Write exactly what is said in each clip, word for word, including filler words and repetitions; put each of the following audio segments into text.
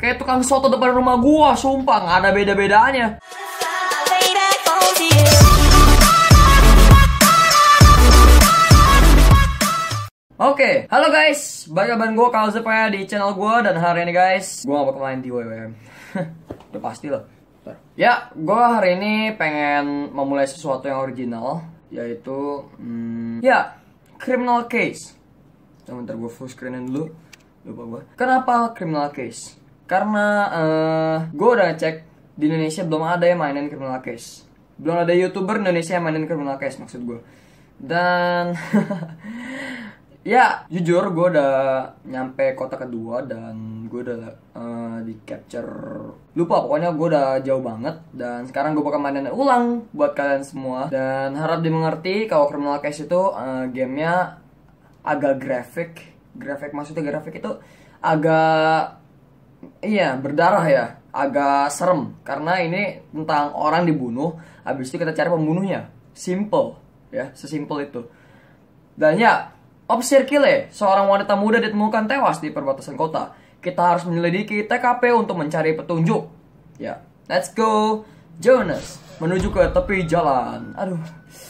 kayak tukang soto depan rumah gua, sumpah nggak ada beda-bedanya. Oke, okay. Halo guys, balik kabar gue Kalzep ya di channel gue. Dan hari ini guys, gue gak bakal main di W W M. Udah pasti lah. Ya, gue hari ini pengen memulai sesuatu yang original, yaitu hmm, ya, criminal case. Sebentar gue full screenin dulu. Lupa gue. Kenapa criminal case? Karena uh, gue udah cek di Indonesia belum ada yang mainin criminal case. Belum ada YouTuber Indonesia yang mainin criminal case maksud gue. Dan ya, jujur gue udah nyampe kota kedua dan gue udah uh, di capture. Lupa, pokoknya gue udah jauh banget. Dan sekarang gue bakal mainin ulang buat kalian semua. Dan harap dimengerti kalau Criminal Case itu uh, gamenya agak grafik. Grafik maksudnya grafik itu agak, iya, berdarah ya. Agak serem. Karena ini tentang orang dibunuh, habis itu kita cari pembunuhnya. Simple ya, sesimpel itu. Dan ya, Obsirkile, seorang wanita muda ditemukan tewas di perbatasan kota. Kita harus menyelidiki T K P untuk mencari petunjuk. Ya, let's go, Jonas, menuju ke tepi jalan. Aduh,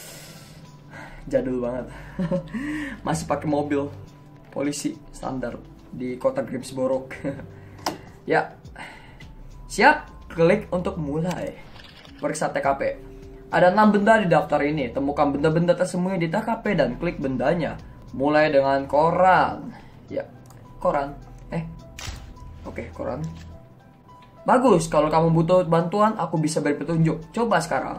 jadul banget. Masih pakai mobil polisi standar di kota Grimsboro. Ya, siap. Klik untuk mulai. Periksa T K P. Ada enam benda di daftar ini. Temukan benda-benda tersembunyi di T K P dan klik bendanya. Mulai dengan koran. Ya, koran. Eh, oke, koran. Bagus, kalau kamu butuh bantuan, aku bisa beri petunjuk. Coba sekarang.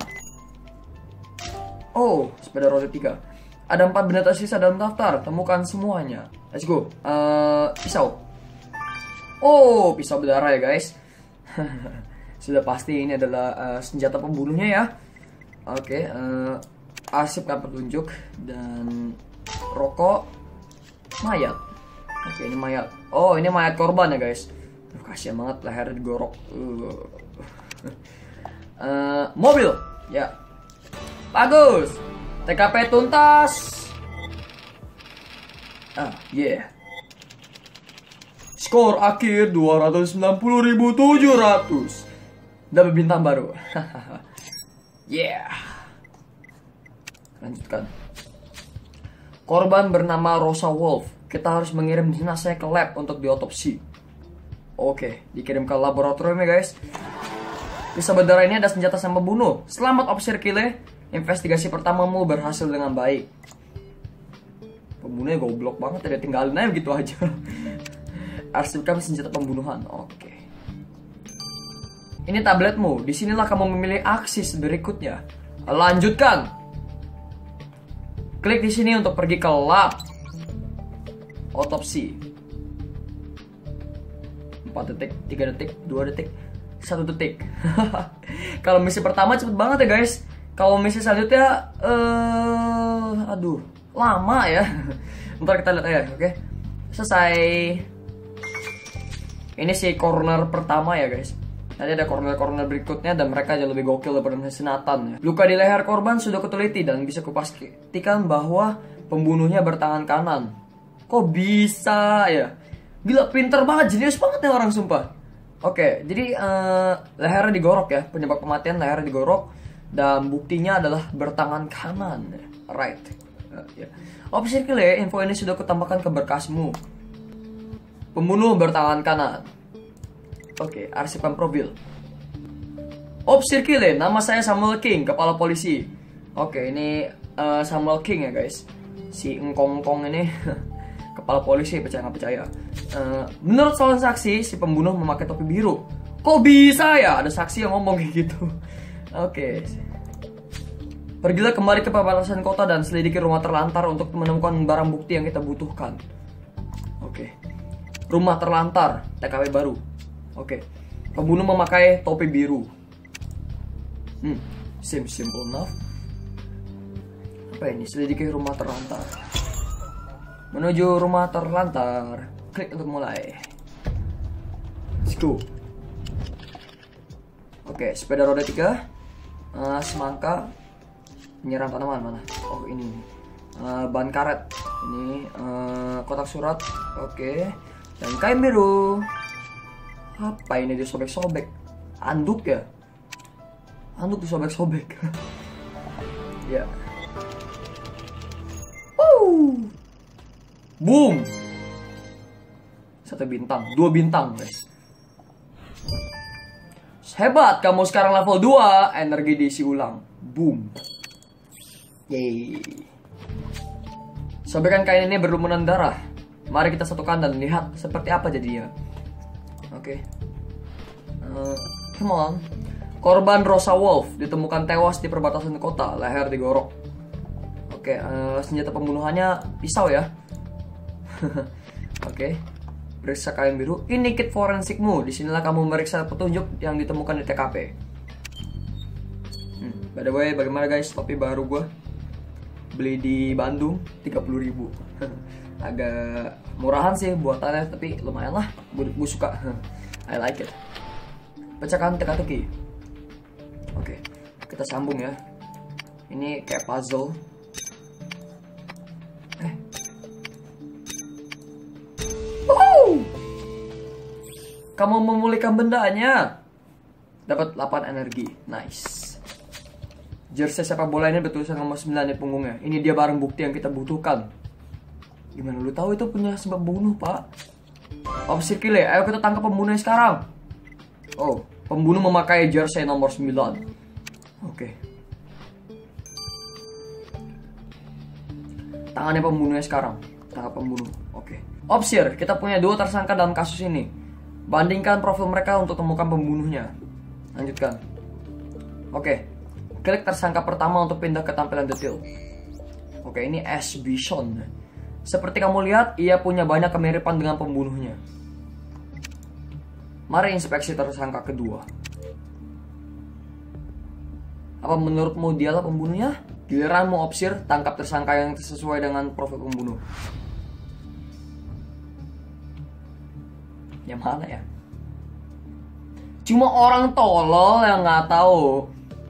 Oh, sepeda roda tiga. Ada empat benda tersisa dalam daftar. Temukan semuanya. Let's go. Uh, pisau. Oh, pisau berdarah ya guys. Sudah pasti ini adalah uh, senjata pembunuhnya ya. Oke, uh, arsipkan petunjuk dan rokok, mayat. Oke, ini mayat. Oh, ini mayat korban ya guys. Duh, kasihan banget lehernya digorok. uh. uh, Mobil. Ya, bagus. T K P tuntas. Ah, yeah. Skor akhir dua ratus sembilan puluh ribu tujuh ratus. Dapat bintang baru. Yeah. Lanjutkan. Korban bernama Rosa Wolf. Kita harus mengirim jenazahnya ke lab untuk diotopsi. Oke, dikirim ke laboratorium ya guys. Pisau berdarah ini ada senjata sama pembunuh. Selamat Obsirkile. Investigasi pertamamu berhasil dengan baik. Pembunuhnya goblok banget ya, tinggalin aja gitu aja. Arsipkan senjata pembunuhan. Oke. Ini tabletmu. Disinilah kamu memilih aksi berikutnya. Lanjutkan. Klik di sini untuk pergi ke lab otopsi. empat detik, tiga detik, dua detik, satu detik. Kalau misi pertama cepet banget ya guys. Kalau misi selanjutnya uh, aduh, lama ya. Ntar kita lihat aja, oke. Okay? Selesai. Ini sih corner pertama ya guys. Nanti ada corner-corner berikutnya dan mereka jauh lebih gokil daripada si Nathan ya. Luka di leher korban sudah kuteliti dan bisa kupastikan bahwa pembunuhnya bertangan kanan. Kok bisa ya? Gila, pinter banget, jenius banget ya orang sumpah. Oke, jadi uh, lehernya digorok ya. Penyebab kematian lehernya digorok. Dan buktinya adalah bertangan kanan. Right. Uh, yeah. Obsirkile, info ini sudah kutambahkan ke berkasmu. Pembunuh bertangan kanan. Oke, arsipkan profil. Obsirkile, nama saya Samuel King, kepala polisi. Oke, ini uh, Samuel King ya guys. Si engkong-engkong ini kepala polisi, percaya nggak percaya. Uh, menurut soal saksi, si pembunuh memakai topi biru. Kok bisa ya? Ada saksi yang ngomong kayak gitu. Oke. Pergilah kembali ke perbatasan kota dan selidiki rumah terlantar untuk menemukan barang bukti yang kita butuhkan. Oke. Rumah terlantar, T K P baru. Oke, pembunuh memakai topi biru. Hmm, seems simple enough. Apa ini? Selidiki rumah terlantar. Menuju rumah terlantar. Klik untuk mulai. Let's go. Oke, sepeda roda tiga. uh, Semangka. Penyerang tanaman mana? Oh ini. uh, Ban karet. Ini uh, kotak surat. Oke. Dan kain biru. Apa ini disobek-sobek? Anduk ya? Anduk disobek-sobek. Ya. Wow. Boom. Satu bintang, dua bintang, guys. Hebat, kamu sekarang level dua. Energi diisi ulang. Boom. Yeay. Sobekan kain ini berlumuran darah. Mari kita satukan dan lihat seperti apa jadinya. Oke. Okay. Uh, come on. Korban Rosa Wolf ditemukan tewas di perbatasan kota, leher digorok. Oke, okay, uh, senjata pembunuhannya pisau ya. Oke. Okay. Periksa kain biru. Ini kit forensikmu. Disinilah kamu meriksa petunjuk yang ditemukan di T K P. Hmm, by the way, bagaimana guys? Topi baru gue beli di Bandung tiga puluh ribu. Agak murahan sih buatannya, tapi lumayan lah. Gue suka. I like it. Pecahkan teka-teki. Oke, kita sambung ya. Ini kayak puzzle. Eh. Wow! Kamu memulihkan bendanya. Dapat delapan energi. Nice. Jersey sepak bola ini bertulisan nomor sembilan di punggungnya. Ini dia barang bukti yang kita butuhkan. Gimana lu tahu itu punya sebab bunuh, Pak? Opsi kile, ayo kita tangkap pembunuhnya sekarang. Oh, pembunuh memakai jersey nomor sembilan. Oke. Okay. Tangannya pembunuhnya sekarang. Tangkap pembunuh. Oke. Okay. Opsir, kita punya dua tersangka dalam kasus ini. Bandingkan profil mereka untuk temukan pembunuhnya. Lanjutkan. Oke. Okay. Klik tersangka pertama untuk pindah ke tampilan detail. Oke, okay, ini Ash Bison. Seperti kamu lihat, ia punya banyak kemiripan dengan pembunuhnya. Mari inspeksi tersangka kedua. Apa menurutmu dialah pembunuhnya? Giliranmu Opsir, tangkap tersangka yang sesuai dengan profil pembunuh. Yang mana ya? Cuma orang tolol yang nggak tahu.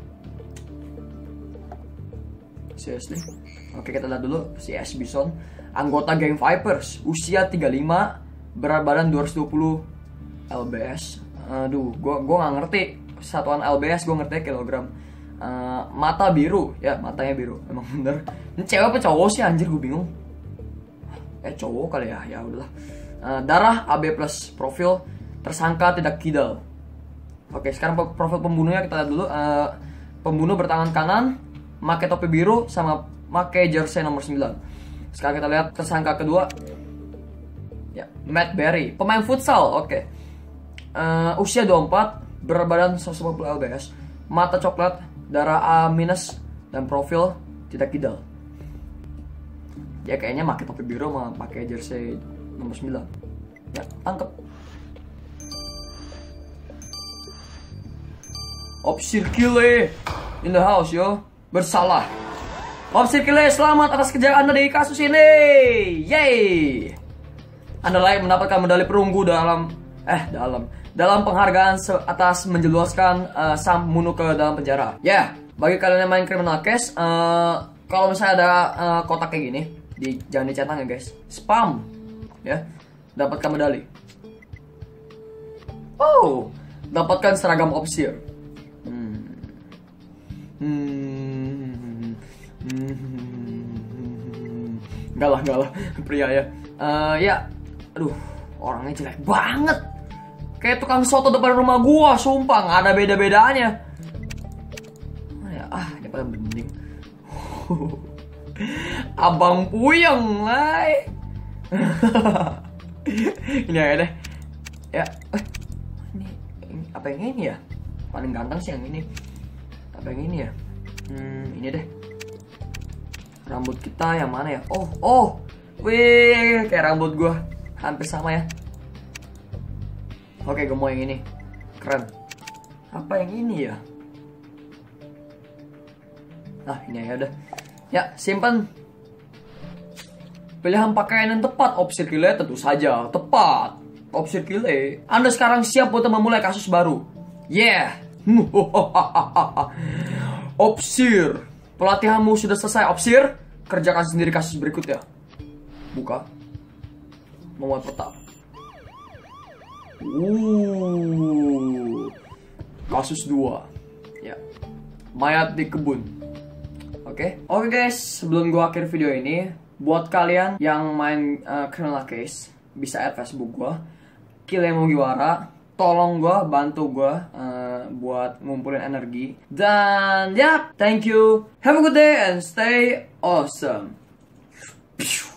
Seriously? Oke, kita lihat dulu si Ash Bison. Anggota geng Vipers, usia tiga puluh lima, berat badan dua ratus dua puluh L B S. Aduh, gua gua nggak ngerti satuan L B S, gua ngerti kilogram. Uh, mata biru, ya matanya biru, emang bener. Ini cewek apa cowok sih anjir, gue bingung. Eh cowok kali ya, ya udahlah. Uh, darah A B plus, profil tersangka tidak kidal. Oke, sekarang profil pembunuhnya kita lihat dulu. Uh, pembunuh bertangan kanan, pakai topi biru sama pakai jersey nomor sembilan. Sekarang kita lihat tersangka kedua. Ya, Matt Berry, pemain futsal. Oke. Okay. Uh, usia dua puluh empat, berat badan seratus lima puluh L B S, mata coklat, darah A minus, dan profil tidak kidal. Ya kayaknya pakai topi biru sama pakai jersey nomor sembilan. Ya, tangkap. Opsir Kile in the house yo. Bersalah. Opsir Kile, selamat atas kerja Anda di kasus ini. Yeay. Anda layak mendapatkan medali perunggu dalam eh dalam dalam penghargaan atas menjeluaskan uh, sang pembunuh ke dalam penjara. Ya, yeah, bagi kalian yang main criminal case, uh, kalau misalnya ada uh, kotak kayak gini, di, jangan dicentang ya guys. Spam, ya, dapatkan medali. Oh, dapatkan seragam Opsir. Hmm. Hmm. Enggak lah, enggak lah, pria ya. Uh, ya, aduh, orangnya jelek banget. Kayak tukang soto depan rumah gua, sumpah nggak ada beda-bedanya. Ya, ah, ini paling mending. Abang Puyeng, lai. Ini aja deh. Ya, eh, ini, ini apa yang ini ya? Paling ganteng sih yang ini. Apa yang ini ya? Hmm, ini deh. Rambut kita yang mana ya? Oh, oh, wih, kayak rambut gua hampir sama ya. Oke, gue mau yang ini. Keren. Apa yang ini ya? Nah, ini ya udah. Ya, simpan. Pilihan pakaian yang tepat, Opsir Kile tentu saja tepat. Opsir Kile, Anda sekarang siap untuk memulai kasus baru. Yeah. Opsir, pelatihanmu sudah selesai, Opsir. Kerjakan sendiri kasus berikutnya. Buka. Memuat peta. Uh, kasus dua. Ya, mayat di kebun. Oke, okay. Oke okay guys, sebelum gua akhir video ini, buat kalian yang main uh, Criminal Case, bisa add Facebook gua, Kill Mugiwara. Tolong gua, bantu gua uh, buat ngumpulin energi. Dan ya, yeah, thank you. Have a good day and stay awesome.